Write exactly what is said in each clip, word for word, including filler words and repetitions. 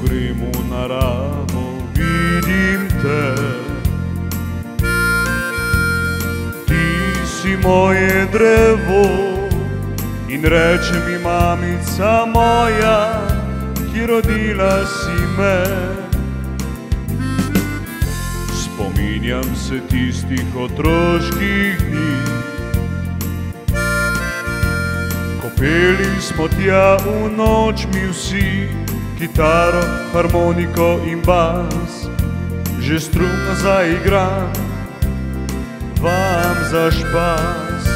grem v naravo, vidim te. Ti si moje drevo in reče mi mamica moja, ki rodila si me. Spominjam se tistih otroških dni, ko peli smo tja v noč mi vsi, kitaro, harmoniko in bas, že strumno zaigram vam za špas.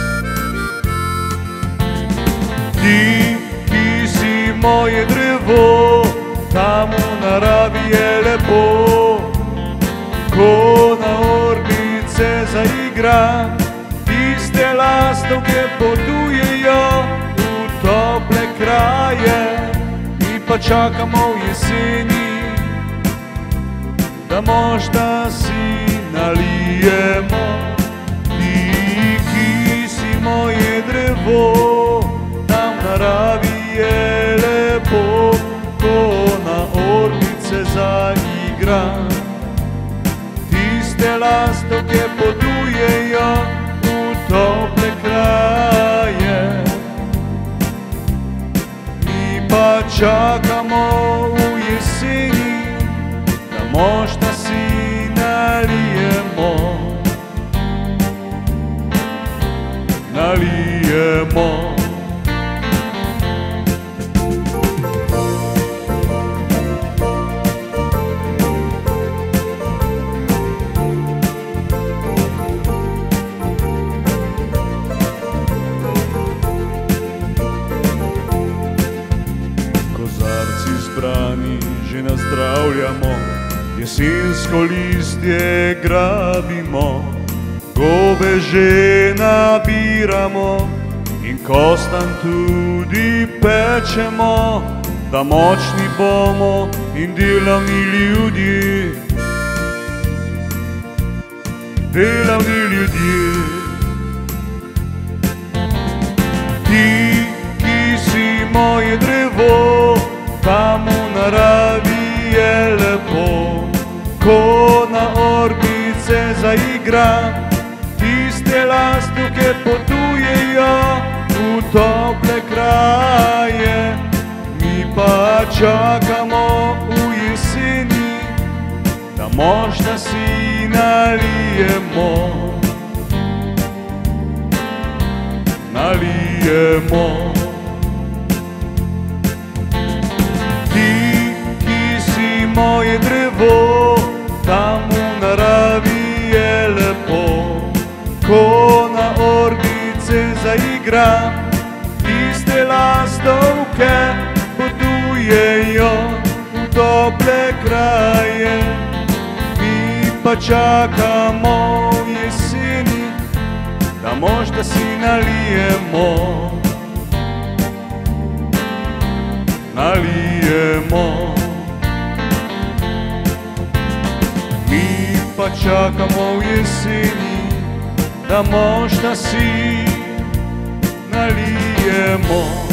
Ti, ki si moje drevo, tam v naravi je lepo, ko na orglice zaigram, tiste lastovke potujejo v tople kraje, mi pa čakamo v jeseni, da možda si nalijemo. Ti, ki si moje drevo, tam v naravi je lepo, ko na orglice zaigram, tiste lastovke potujejo v tople kraje, mi pa čakamo v jeseni, da možda si nalijemo, nalijemo. Zbrani že nazdravljamo, jesensko listje grabimo, gobe že nabiramo in kostan tudi pečemo, da močni bomo in delavni ljudje, delavni ljudje. Ti, ki si moje drevo, tam v naravi je lepo, ko na orglice zaigram, tiste lastovke potujejo v tople kraje, mi pa čakamo v jeseni, da možda si nalijemo, nalijemo. Moje drevo, tam v naravi je lepo, ko na orglice zaigram, tiste lastovke potujejo v tople kraje, mi pa čakamo v jeseni, da možda si nalijemo, nalijemo. Mi pa čakamo v jeseni, da možda si nalijemo.